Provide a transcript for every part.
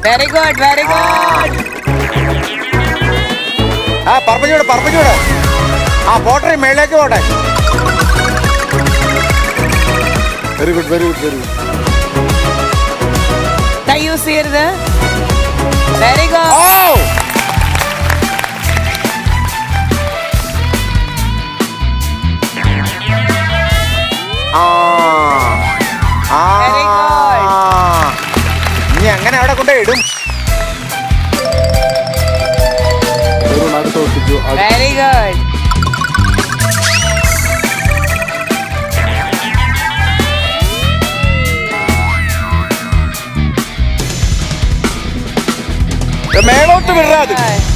Very good very good. ആ പറപ്പിച്ചൂടെ. ആ പോട്ടെ മേളിലേക്ക് പോട്ടെ. Very good very good very good. കൈ യൂസ് ചെയ്യരുത്. Very good. ഇനി അങ്ങനെ അവിടെ കൊണ്ട് ഇടും. Very good. മേലോട്ട് വിടാതെ.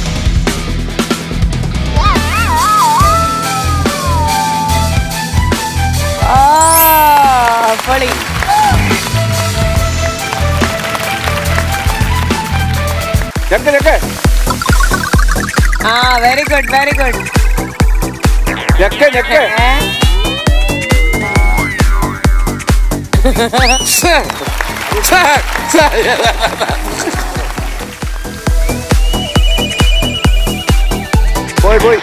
പൊളി. ആ വെരി ഗുഡ് വെരി ഗുഡ്. പോയി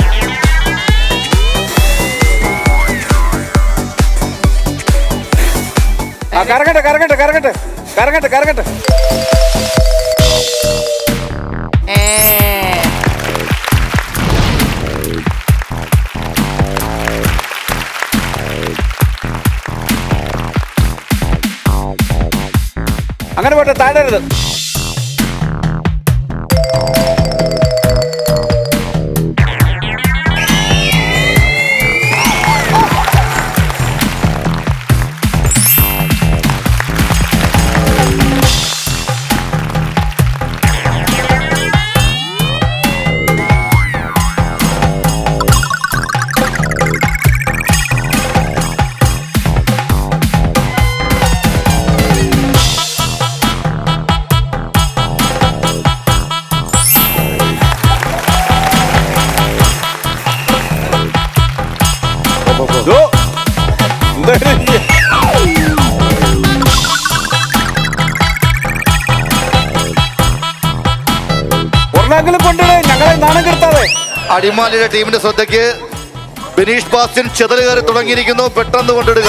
കറങ്ങട്ടെ. അങ്ങനെ പോട്ടെ, താഴരുത്. അടിമാലിയുടെ ടീമിന്റെ ശ്രദ്ധയ്ക്ക് ബിനീഷ് ബാസ്റ്റിൻ ചെതല് കയറി തുടങ്ങിയിരിക്കുന്നു. പെട്ടെന്ന് കൊണ്ടിടുക.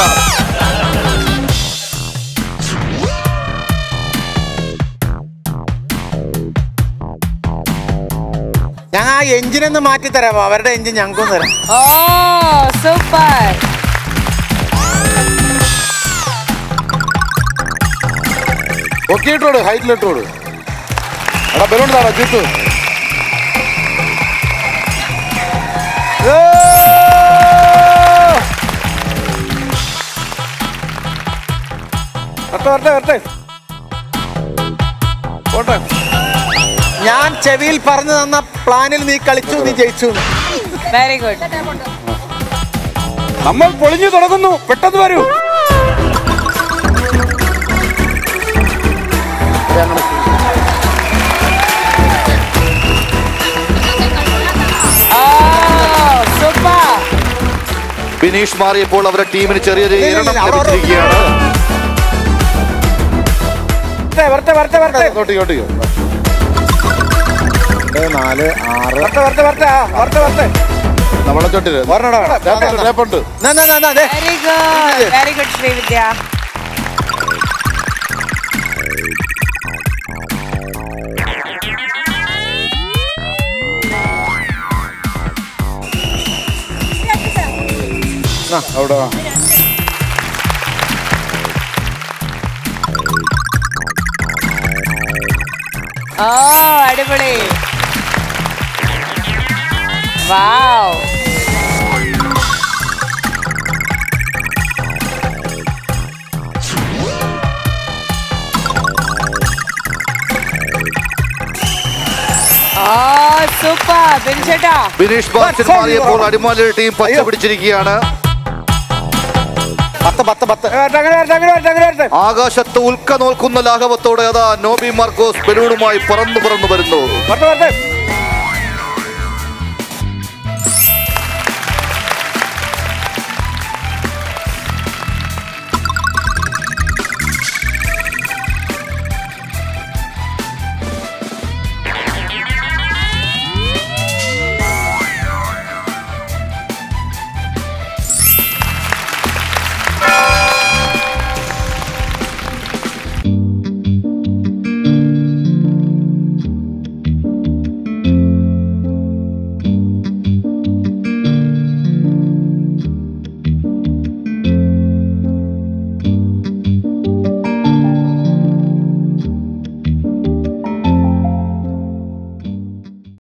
ഞാൻ ആ എഞ്ചിനൊന്ന് മാറ്റി തരാമോ? അവരുടെ എഞ്ചിൻ ഞങ്ങൾക്കും തരാം. ഓ സൂപ്പർ. പൊക്കിയിട്ടോട്, ഹൈറ്റിലിട്ടോട്. എടാ ബലൂൺ താടാ ചീത്തു. വരട്ടെ. ഞാൻ ചെവിയിൽ പറഞ്ഞു തന്ന പ്ലാനിൽ നീ കളിച്ചു, നീ ജയിച്ചു. Very good. നമ്മൾ പൊളിഞ്ഞു തുടങ്ങുന്നു. പെട്ടെന്ന് വരൂ. ബിനീഷ് മാറിയപ്പോൾ അവരുടെ ടീമിന് ചെറിയൊരു ഇരണം ലഭിച്ചിരിക്കുകയാണ്. വരട്ടെ. 4 6 വരട്ടെ. നമ്മളെ തൊട്ടില് വെരി ഗുഡ് ശ്രീവിദ്യ. അവിടെ ഓ അടിപൊളി. വാവ്. സൂപ്പർ ബിൻചേട്ടാ. ബിനീഷ് ബാസ്റ്റിൻ മാറിയപ്പോൾ അടിമാലിയുടെ ടീം പച്ച പിടിച്ചിരിക്കുകയാണ്. ആകാശത്ത് ഉൽക്ക നോൽക്കുന്ന ലാഘവത്തോടെ അതാ നോബി മാർക്കോസ് ബലൂണുമായി പറന്നു വരുന്നു.